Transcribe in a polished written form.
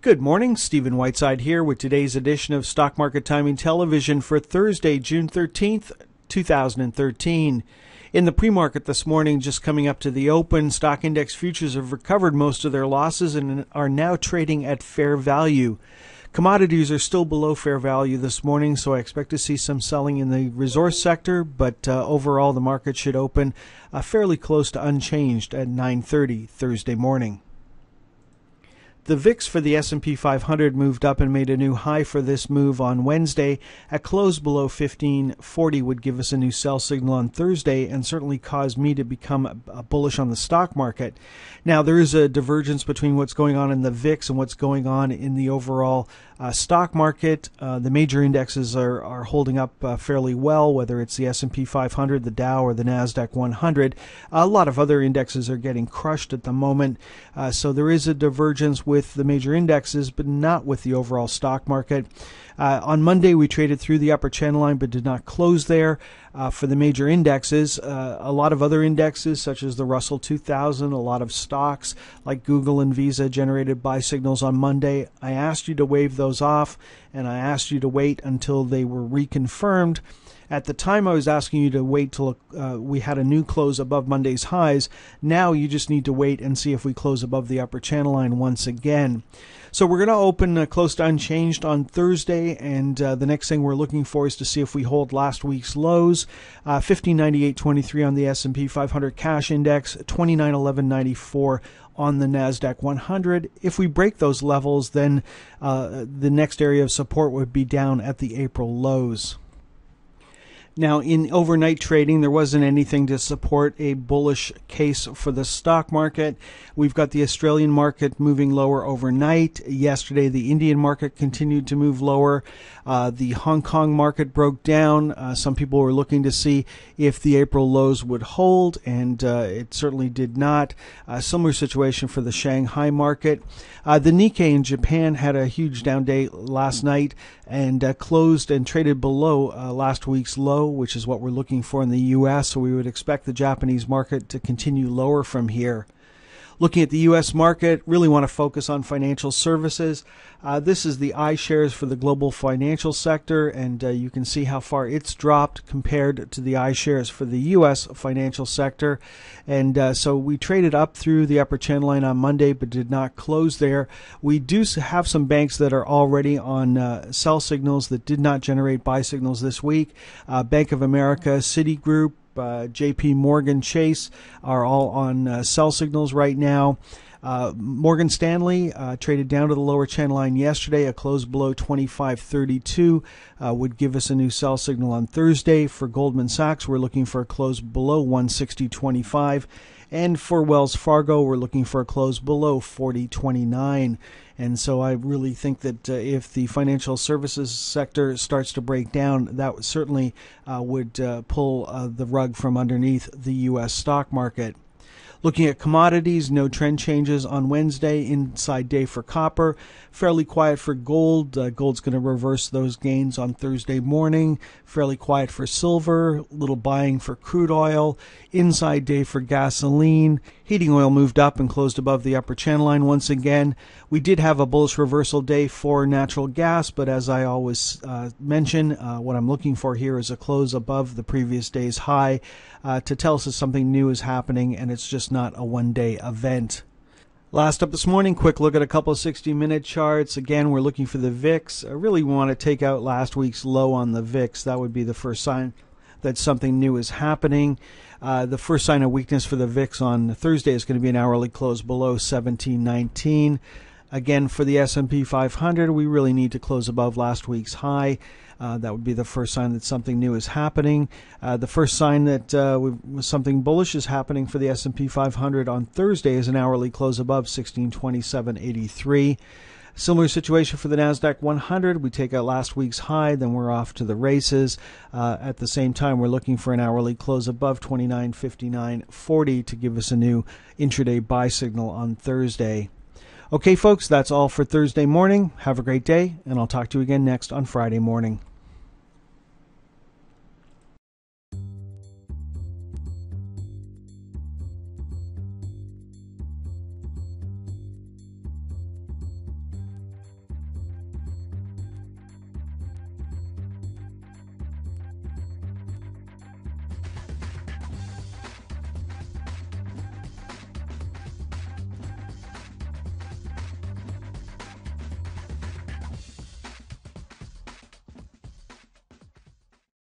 Good morning, Stephen Whiteside here with today's edition of Stock Market Timing Television for Thursday, June 13th, 2013. In the pre-market this morning, just coming up to the open, stock index futures have recovered most of their losses and are now trading at fair value. Commodities are still below fair value this morning, so I expect to see some selling in the resource sector, but overall the market should open fairly close to unchanged at 9:30 Thursday morning. The VIX for the S&P 500 moved up and made a new high for this move on Wednesday. At close below 1540 would give us a new sell signal on Thursday and certainly cause me to become bullish on the stock market. Now, there is a divergence between what's going on in the VIX and what's going on in the overall stock market. The major indexes are holding up fairly well, whether it's the S&P 500, the Dow, or the NASDAQ 100. A lot of other indexes are getting crushed at the moment, so there is a divergence with the major indexes, but not with the overall stock market. On Monday, we traded through the upper channel line, but did not close there. For the major indexes, a lot of other indexes, such as the Russell 2000, a lot of stocks like Google and Visa generated buy signals on Monday. I asked you to wave those off, and I asked you to wait until they were reconfirmed. At the time, I was asking you to wait till we had a new close above Monday's highs. Now you just need to wait and see if we close above the upper channel line once again. So we're going to open close to unchanged on Thursday, and the next thing we're looking for is to see if we hold last week's lows. 1598.23 on the S&P 500 cash index, 2911.94 on the NASDAQ 100. If we break those levels, then the next area of support would be down at the April lows. Now, in overnight trading, there wasn't anything to support a bullish case for the stock market. We've got the Australian market moving lower overnight. Yesterday, the Indian market continued to move lower. The Hong Kong market broke down. Some people were looking to see if the April lows would hold, and it certainly did not. A similar situation for the Shanghai market. The Nikkei in Japan had a huge down day last night and closed and traded below last week's low, which is what we're looking for in the U.S., so we would expect the Japanese market to continue lower from here. Looking at the U.S. market, really want to focus on financial services. This is the iShares for the global financial sector, and you can see how far it's dropped compared to the iShares for the U.S. financial sector. And so we traded up through the upper channel line on Monday, but did not close there. We do have some banks that are already on sell signals that did not generate buy signals this week. Bank of America, Citigroup, JP Morgan Chase are all on sell signals right now. Morgan Stanley traded down to the lower channel line yesterday. A close below 25.32 would give us a new sell signal on Thursday. For Goldman Sachs, we're looking for a close below 160.25. And for Wells Fargo, we're looking for a close below 40.29. And so I really think that if the financial services sector starts to break down, that certainly would pull the rug from underneath the U.S. stock market. Looking at commodities, no trend changes on Wednesday. Inside day for copper. Fairly quiet for gold. Gold's going to reverse those gains on Thursday morning. Fairly quiet for silver. Little buying for crude oil. Inside day for gasoline. Heating oil moved up and closed above the upper channel line once again. We did have a bullish reversal day for natural gas, but as I always mention, what I'm looking for here is a close above the previous day's high to tell us that something new is happening and it's just not a one-day event. Last up this morning, quick look at a couple of 60-minute charts. Again, we're looking for the VIX. I really want to take out last week's low on the VIX. That would be the first sign that something new is happening. The first sign of weakness for the VIX on Thursday is going to be an hourly close below 1719. Again, for the S&P 500, we really need to close above last week's high. That would be the first sign that something new is happening. The first sign that something bullish is happening for the S&P 500 on Thursday is an hourly close above 1627.83. Similar situation for the NASDAQ 100. We take out last week's high, then we're off to the races. At the same time, we're looking for an hourly close above 2959.40 to give us a new intraday buy signal on Thursday. Okay, folks, that's all for Thursday morning. Have a great day, and I'll talk to you again next on Friday morning.